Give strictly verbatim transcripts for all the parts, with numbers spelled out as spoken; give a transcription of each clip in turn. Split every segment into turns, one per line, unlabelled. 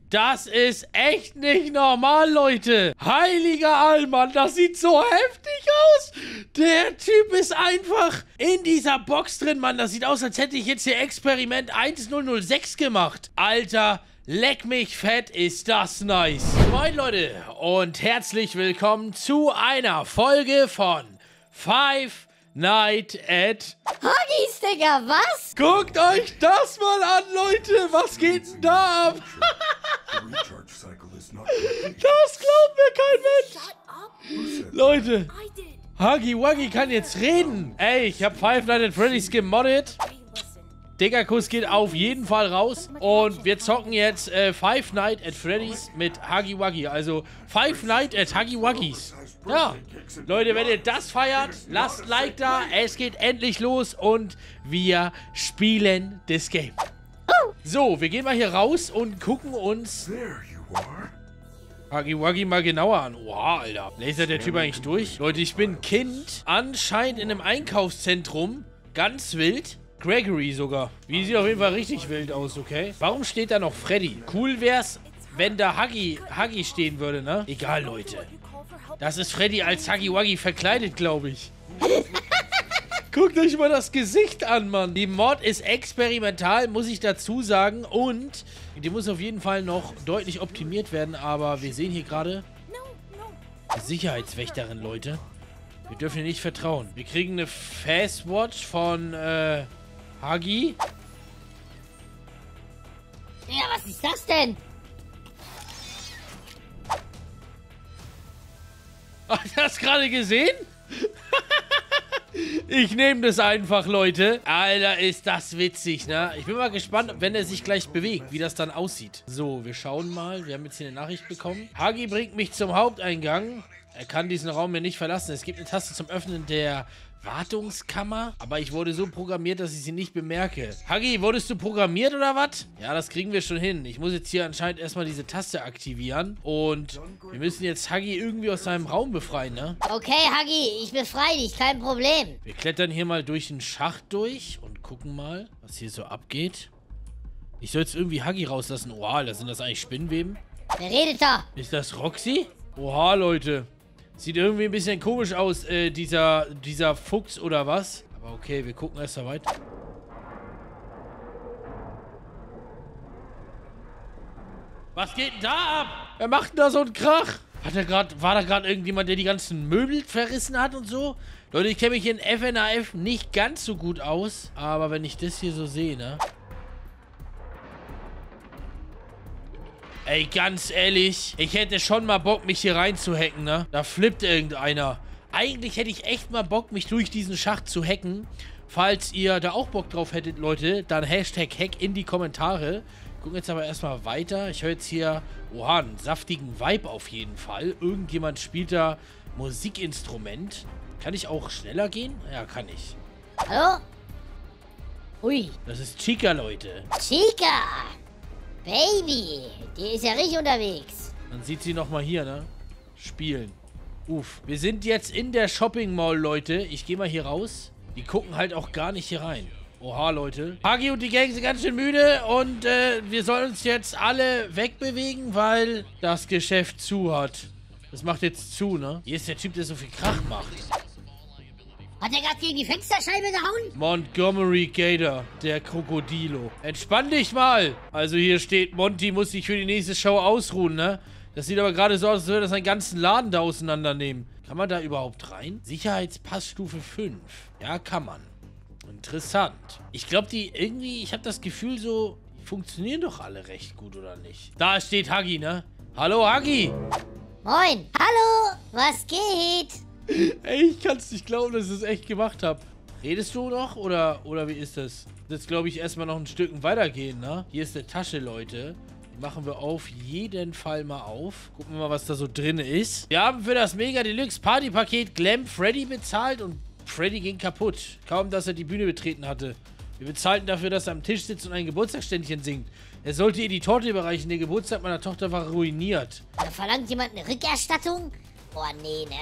Das ist echt nicht normal, Leute. Heiliger Allmann, das sieht so heftig aus. Der Typ ist einfach in dieser Box drin, Mann. Das sieht aus, als hätte ich jetzt hier Experiment eins null null sechs gemacht. Alter, leck mich fett, ist das nice. Moin, Leute, und herzlich willkommen zu einer Folge von Five Nights at
Huggies, Digga, was?
Guckt euch das mal an, Leute. Was geht denn da ab? Das glaubt mir kein Mensch. Leute, Huggy Wuggy kann jetzt reden. Ey, ich habe Five Nights at Freddy's gemoddet. Digga-Kuss geht auf jeden Fall raus. Und wir zocken jetzt äh, Five Nights at Freddy's mit Huggy Wuggy. Also Five Nights at Huggy Wuggys. Ja, Leute, wenn ihr das feiert, lasst ein Like da. Es geht endlich los und wir spielen das Game. So, wir gehen mal hier raus und gucken uns Huggy Wuggy mal genauer an. Oha, Alter. Lasert der Typ eigentlich durch? Leute, ich bin Kind. Anscheinend in einem Einkaufszentrum. Ganz wild. Gregory sogar. Wie sieht auf jeden Fall richtig wild aus, okay? Warum steht da noch Freddy? Cool wär's, wenn da Huggy, Huggy stehen würde, ne? Egal, Leute. Das ist Freddy als Huggy Wuggy verkleidet, glaube ich. Guckt euch mal das Gesicht an, Mann. Die Mod ist experimental, muss ich dazu sagen. Und die muss auf jeden Fall noch deutlich optimiert werden. Aber wir sehen hier gerade Sicherheitswächterin, Leute. Wir dürfen ihr nicht vertrauen. Wir kriegen eine Fastwatch von, äh, Huggy.
Ja, was ist das denn?
Hast du das gerade gesehen? Ich nehme das einfach, Leute. Alter, ist das witzig, ne? Ich bin mal gespannt, wenn er sich gleich bewegt, wie das dann aussieht. So, wir schauen mal. Wir haben jetzt hier eine Nachricht bekommen. Huggy bringt mich zum Haupteingang. Er kann diesen Raum mir nicht verlassen. Es gibt eine Taste zum Öffnen der Wartungskammer. Aber ich wurde so programmiert, dass ich sie nicht bemerke. Huggy, wurdest du programmiert oder was? Ja, das kriegen wir schon hin. Ich muss jetzt hier anscheinend erstmal diese Taste aktivieren. Und wir müssen jetzt Huggy irgendwie aus seinem Raum befreien, ne?
Okay, Huggy, ich befreie dich, kein Problem.
Wir klettern hier mal durch den Schacht durch und gucken mal, was hier so abgeht. Ich soll jetzt irgendwie Huggy rauslassen. Oha, da sind das eigentlich Spinnweben?
Wer redet da?
Ist das Roxy? Oha, Leute. Sieht irgendwie ein bisschen komisch aus, äh, dieser, dieser Fuchs oder was. Aber okay, wir gucken erst mal weiter. Was geht denn da ab? Wer macht denn da so einen Krach? Hat er grad, war da gerade irgendjemand, der die ganzen Möbel verrissen hat und so? Leute, ich kenne mich in F N A F nicht ganz so gut aus. Aber wenn ich das hier so sehe, ne? Ey, ganz ehrlich, ich hätte schon mal Bock, mich hier reinzuhacken, ne? Da flippt irgendeiner. Eigentlich hätte ich echt mal Bock, mich durch diesen Schacht zu hacken. Falls ihr da auch Bock drauf hättet, Leute, dann Hashtag Hack in die Kommentare. Gucken jetzt aber erstmal weiter. Ich höre jetzt hier, oha, einen saftigen Vibe auf jeden Fall. Irgendjemand spielt da Musikinstrument. Kann ich auch schneller gehen? Ja, kann ich.
Hallo? Ui.
Das ist Chica, Leute.
Chica! Baby, die ist ja richtig unterwegs.
Dann sieht sie nochmal hier, ne? Spielen. Uff. Wir sind jetzt in der Shopping Mall, Leute. Ich gehe mal hier raus. Die gucken halt auch gar nicht hier rein. Oha, Leute. Huggy und die Gang sind ganz schön müde. Und äh, wir sollen uns jetzt alle wegbewegen, weil das Geschäft zu hat. Das macht jetzt zu, ne? Hier ist der Typ, der so viel Krach macht.
Hat er gerade gegen die Fensterscheibe gehauen?
Montgomery Gator, der Krokodilo. Entspann dich mal. Also hier steht, Monty muss sich für die nächste Show ausruhen, ne? Das sieht aber gerade so aus, als würde er seinen ganzen Laden da auseinandernehmen. Kann man da überhaupt rein? Sicherheitspassstufe fünf. Ja, kann man. Interessant. Ich glaube, die irgendwie, ich habe das Gefühl so, die funktionieren doch alle recht gut, oder nicht? Da steht Huggy, ne? Hallo, Huggy.
Moin. Hallo, was geht?
Ey, ich kann es nicht glauben, dass ich es echt gemacht habe. Redest du noch oder, oder wie ist das? Jetzt glaube ich erstmal noch ein Stück weitergehen, ne? Hier ist eine Tasche, Leute. Die machen wir auf jeden Fall mal auf. Gucken wir mal, was da so drin ist. Wir haben für das Mega Deluxe Party Paket Glam Freddy bezahlt und Freddy ging kaputt. Kaum, dass er die Bühne betreten hatte. Wir bezahlten dafür, dass er am Tisch sitzt und ein Geburtstagsständchen singt. Er sollte ihr die Torte überreichen. Der Geburtstag meiner Tochter war ruiniert.
Da verlangt jemand eine Rückerstattung? Boah, nee, ne?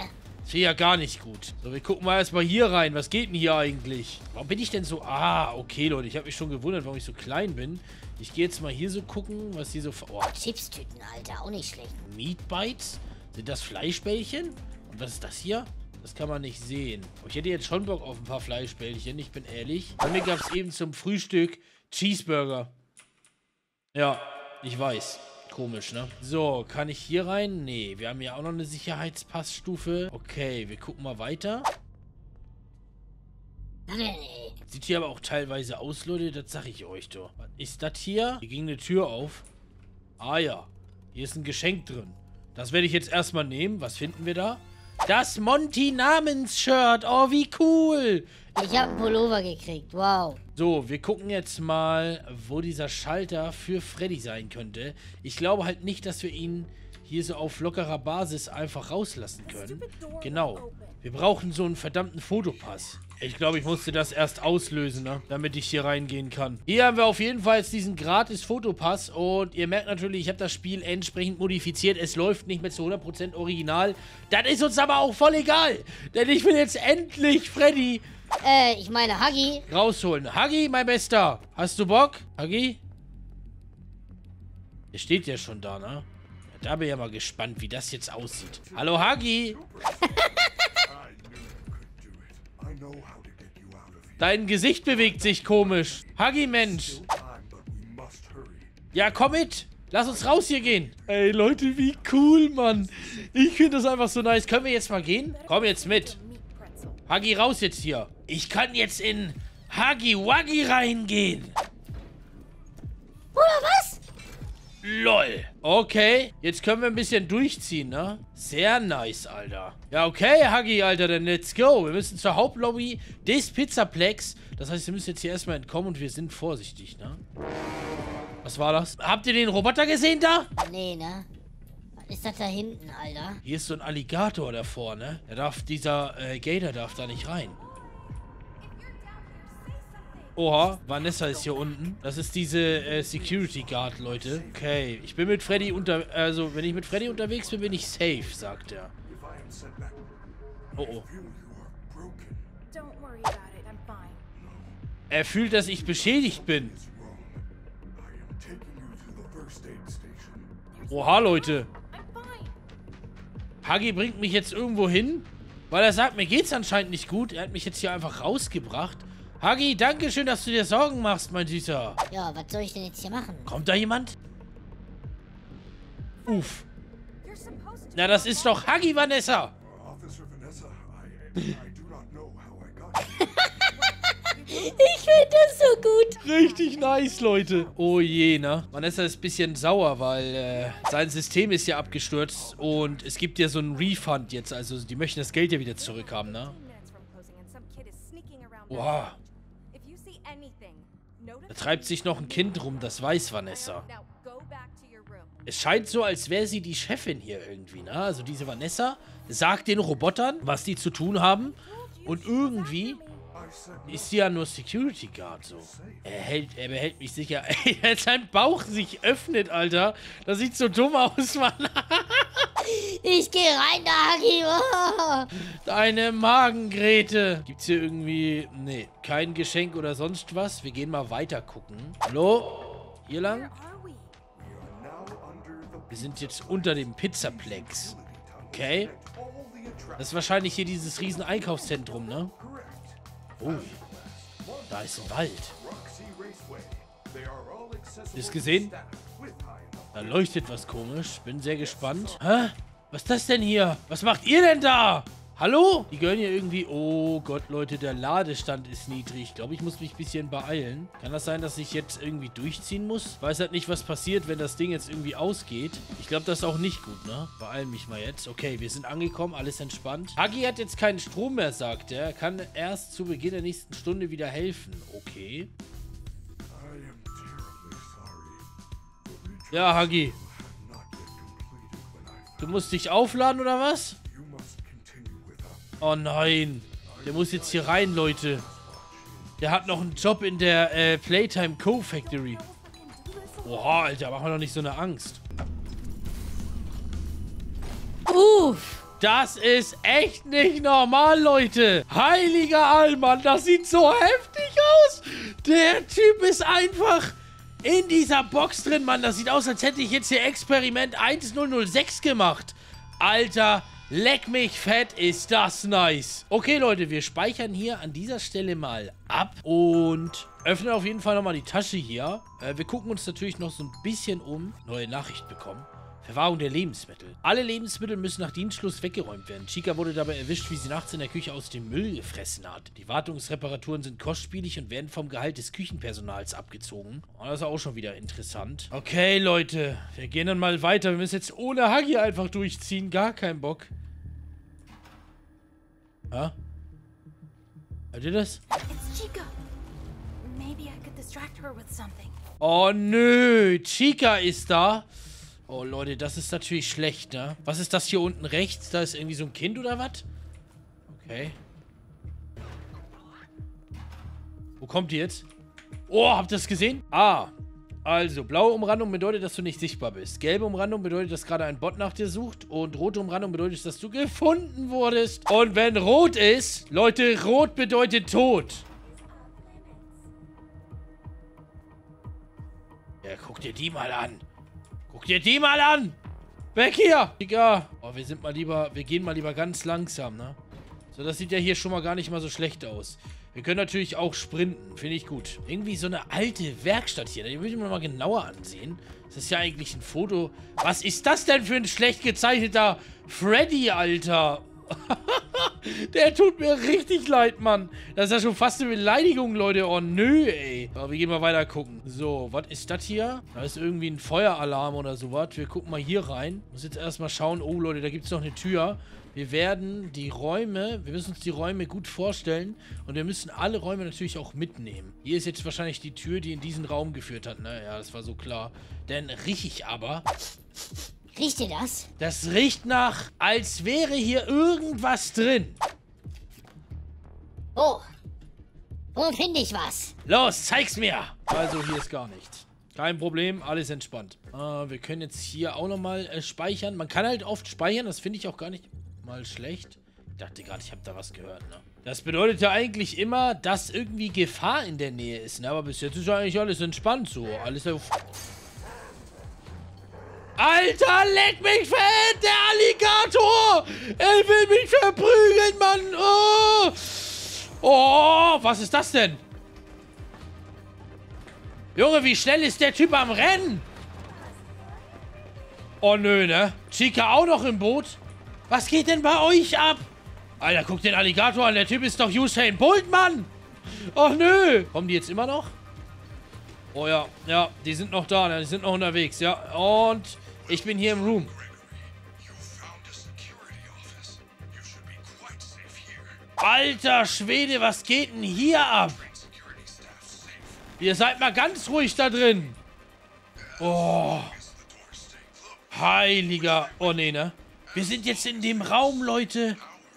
Das wäre ja gar nicht gut. So, wir gucken mal erstmal hier rein. Was geht denn hier eigentlich? Warum bin ich denn so... Ah, okay, Leute. Ich habe mich schon gewundert, warum ich so klein bin. Ich gehe jetzt mal hier so gucken, was hier so... Oh.
Chipstüten, Alter. Auch nicht schlecht.
Meat Bites? Sind das Fleischbällchen? Und was ist das hier? Das kann man nicht sehen. Aber ich hätte jetzt schon Bock auf ein paar Fleischbällchen. Ich bin ehrlich. Bei mir gab es eben zum Frühstück Cheeseburger. Ja, ich weiß. Komisch, ne? So, kann ich hier rein? Nee, wir haben ja auch noch eine Sicherheitspassstufe. Okay, wir gucken mal weiter. Sieht hier aber auch teilweise aus, Leute. Das sag ich euch doch. Was ist das hier? Hier ging eine Tür auf. Ah ja, hier ist ein Geschenk drin. Das werde ich jetzt erstmal nehmen. Was finden wir da? Das Monty-Namens-Shirt. Oh, wie cool.
Ich habe einen Pullover gekriegt. Wow.
So, wir gucken jetzt mal, wo dieser Schalter für Freddy sein könnte. Ich glaube halt nicht, dass wir ihn hier so auf lockerer Basis einfach rauslassen können. Genau. Wir brauchen so einen verdammten Fotopass. Ich glaube, ich musste das erst auslösen, ne? Damit ich hier reingehen kann. Hier haben wir auf jeden Fall jetzt diesen gratis Fotopass. Und ihr merkt natürlich, ich habe das Spiel entsprechend modifiziert. Es läuft nicht mehr zu hundert Prozent original. Das ist uns aber auch voll egal. Denn ich will jetzt endlich Freddy...
Äh, ich meine Huggy.
rausholen. Huggy, mein Bester. Hast du Bock? Huggy? Der steht ja schon da, ne? Da bin ich ja mal gespannt, wie das jetzt aussieht. Hallo, Huggy. Dein Gesicht bewegt sich komisch. Huggy, Mensch. Ja, komm mit. Lass uns raus hier gehen. Ey, Leute, wie cool, Mann. Ich finde das einfach so nice. Können wir jetzt mal gehen? Komm jetzt mit. Huggy, raus jetzt hier. Ich kann jetzt in Huggy Wuggy reingehen.
Oder was?
Lol. Okay, jetzt können wir ein bisschen durchziehen, ne? Sehr nice, Alter. Ja, okay, Huggy, Alter, dann let's go. Wir müssen zur Hauptlobby des Pizzaplex. Das heißt, wir müssen jetzt hier erstmal entkommen und wir sind vorsichtig, ne? Was war das? Habt ihr den Roboter gesehen da?
Nee, ne? Was ist das da hinten, Alter?
Hier ist so ein Alligator davor, ne? Der darf, dieser äh, Gator darf da nicht rein. Oha, Vanessa ist hier unten. Das ist diese äh, Security Guard, Leute. Okay, ich bin mit Freddy unter... Also, wenn ich mit Freddy unterwegs bin, bin ich safe, sagt er. Oh, oh. Er fühlt, dass ich beschädigt bin. Oha, Leute. Huggy bringt mich jetzt irgendwo hin, weil er sagt, mir geht's anscheinend nicht gut. Er hat mich jetzt hier einfach rausgebracht. Huggy, danke schön, dass du dir Sorgen machst, mein Süßer.
Ja, was soll ich denn jetzt hier machen?
Kommt da jemand? Uff. Na, das ist doch Huggy, Vanessa.
Ich finde das so gut.
Richtig nice, Leute. Oh je, ne? Vanessa ist ein bisschen sauer, weil äh, sein System ist ja abgestürzt und es gibt ja so einen Refund jetzt. Also, die möchten das Geld ja wieder zurückhaben, ne? Wow. Da treibt sich noch ein Kind rum, das weiß Vanessa. Es scheint so, als wäre sie die Chefin hier irgendwie, ne? Also diese Vanessa sagt den Robotern, was die zu tun haben. Und irgendwie ist sie ja nur Security Guard, so. Er hält, er behält mich sicher. Ey, als sein Bauch sich öffnet, Alter. Das sieht so dumm aus, Mann.
Ich gehe rein, da, Huggy. Oh.
Deine Magengrete. Gibt's hier irgendwie... Nee, kein Geschenk oder sonst was. Wir gehen mal weiter gucken. Hallo? Hier lang? Wir sind jetzt unter dem Pizzaplex. Okay. Das ist wahrscheinlich hier dieses riesen Einkaufszentrum, ne? Oh. Da ist ein Wald. Hast du es gesehen? Da leuchtet was komisch. Bin sehr gespannt. Hä? Was ist das denn hier? Was macht ihr denn da? Hallo? Die gehören hier irgendwie... Oh Gott, Leute, der Ladestand ist niedrig. Ich glaube, ich muss mich ein bisschen beeilen. Kann das sein, dass ich jetzt irgendwie durchziehen muss? Weiß halt nicht, was passiert, wenn das Ding jetzt irgendwie ausgeht. Ich glaube, das ist auch nicht gut, ne? Beeilen mich mal jetzt. Okay, wir sind angekommen. Alles entspannt. Huggy hat jetzt keinen Strom mehr, sagt er. Er kann erst zu Beginn der nächsten Stunde wieder helfen. Okay. Ja, Huggy. Du musst dich aufladen, oder was? Oh nein. Der muss jetzt hier rein, Leute. Der hat noch einen Job in der äh, Playtime Co-Factory. Oha, Alter, mach mir doch nicht so eine Angst.
Uff.
Das ist echt nicht normal, Leute. Heiliger Allmann, das sieht so heftig aus. Der Typ ist einfach in dieser Box drin, Mann. Das sieht aus, als hätte ich jetzt hier Experiment eins null null sechs gemacht. Alter, leck mich fett, ist das nice. Okay, Leute, wir speichern hier an dieser Stelle mal ab und öffnen auf jeden Fall nochmal die Tasche hier. Äh, wir gucken uns natürlich noch so ein bisschen um. Neue Nachricht bekommen. Verwahrung der Lebensmittel. Alle Lebensmittel müssen nach Dienstschluss weggeräumt werden. Chica wurde dabei erwischt, wie sie nachts in der Küche aus dem Müll gefressen hat. Die Wartungsreparaturen sind kostspielig und werden vom Gehalt des Küchenpersonals abgezogen. Oh, das ist auch schon wieder interessant. Okay, Leute. Wir gehen dann mal weiter. Wir müssen jetzt ohne Huggy einfach durchziehen. Gar keinen Bock. Ja? Hört ihr das?
It's Chica. Maybe I could distract her with something.
Oh nö, Chica ist da. Oh, Leute, das ist natürlich schlecht, ne? Was ist das hier unten rechts? Da ist irgendwie so ein Kind oder was? Okay. Wo kommt die jetzt? Oh, habt ihr das gesehen? Ah, also, blaue Umrandung bedeutet, dass du nicht sichtbar bist. Gelbe Umrandung bedeutet, dass gerade ein Bot nach dir sucht. Und rote Umrandung bedeutet, dass du gefunden wurdest. Und wenn rot ist, Leute, rot bedeutet Tod. Ja, guck dir die mal an. Guck dir die mal an! Weg hier! Digga! Oh, wir sind mal lieber, wir gehen mal lieber ganz langsam, ne? So, das sieht ja hier schon mal gar nicht mal so schlecht aus. Wir können natürlich auch sprinten, finde ich gut. Irgendwie so eine alte Werkstatt hier, die würde ich mir mal genauer ansehen. Das ist ja eigentlich ein Foto. Was ist das denn für ein schlecht gezeichneter Freddy, Alter? Der tut mir richtig leid, Mann. Das ist ja schon fast eine Beleidigung, Leute. Oh, nö, ey. Aber wir gehen mal weiter gucken. So, was ist das hier? Da ist irgendwie ein Feueralarm oder sowas. Wir gucken mal hier rein. Muss jetzt erstmal schauen. Oh, Leute, da gibt es noch eine Tür. Wir werden die Räume, wir müssen uns die Räume gut vorstellen. Und wir müssen alle Räume natürlich auch mitnehmen. Hier ist jetzt wahrscheinlich die Tür, die in diesen Raum geführt hat. Naja, das war so klar. Denn riech ich aber...
Riecht ihr das?
Das riecht nach, als wäre hier irgendwas drin.
Oh. Wo finde ich was?
Los, zeig's mir. Also, hier ist gar nichts. Kein Problem, alles entspannt. Äh, wir können jetzt hier auch nochmal äh, speichern. Man kann halt oft speichern, das finde ich auch gar nicht mal schlecht. Ich dachte gerade, ich habe da was gehört, ne? Das bedeutet ja eigentlich immer, dass irgendwie Gefahr in der Nähe ist, ne? Aber bis jetzt ist ja eigentlich alles entspannt so. Alles auf... Alter, leck mich fett, der Alligator! Er will mich verprügeln, Mann! Oh! Oh, was ist das denn? Junge, wie schnell ist der Typ am Rennen? Oh, nö, ne? Chica auch noch im Boot? Was geht denn bei euch ab? Alter, guck den Alligator an, der Typ ist doch Usain Bolt, Mann! Oh, nö! Kommen die jetzt immer noch? Oh ja, ja, die sind noch da, ne? Die sind noch unterwegs, ja. Und... ich bin hier im Room. Alter Schwede, was geht denn hier ab? Ihr seid mal ganz ruhig da drin. Oh. Heiliger. Oh, nee, ne? Wir sind jetzt in dem Raum, Leute.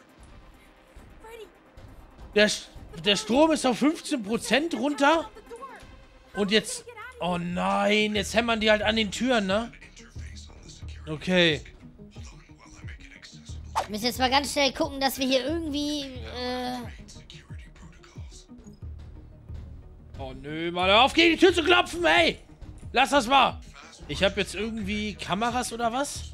Der, der Strom ist auf fünfzehn Prozent runter. Und jetzt... oh nein, jetzt hämmern die halt an den Türen, ne? Okay.
Wir müssen jetzt mal ganz schnell gucken, dass wir hier irgendwie, äh...
oh nö, mal auf, gegen die Tür zu klopfen, ey! Lass das mal! Ich habe jetzt irgendwie Kameras oder was?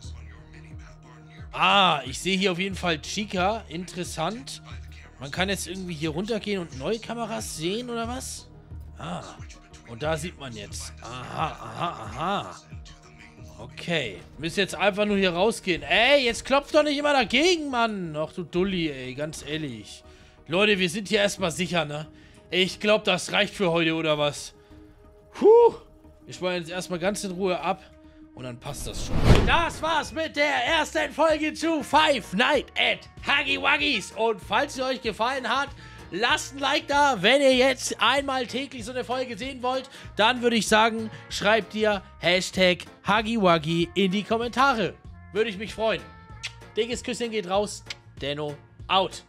Ah, ich sehe hier auf jeden Fall Chica. Interessant. Man kann jetzt irgendwie hier runtergehen und neue Kameras sehen oder was? Ah, und da sieht man jetzt. Aha, aha, aha. Okay. Müssen jetzt einfach nur hier rausgehen. Ey, jetzt klopft doch nicht immer dagegen, Mann. Ach du Dulli, ey. Ganz ehrlich. Leute, wir sind hier erstmal sicher, ne? Ich glaube, das reicht für heute, oder was? Puh. Wir sparen jetzt erstmal ganz in Ruhe ab. Und dann passt das schon. Das war's mit der ersten Folge zu Five Nights at Huggy Wuggys. Und falls sie euch gefallen hat, lasst ein Like da. Wenn ihr jetzt einmal täglich so eine Folge sehen wollt, dann würde ich sagen, schreibt ihr Hashtag Huggy Wuggy in die Kommentare. Würde ich mich freuen. Dickes Küsschen geht raus. Denno out.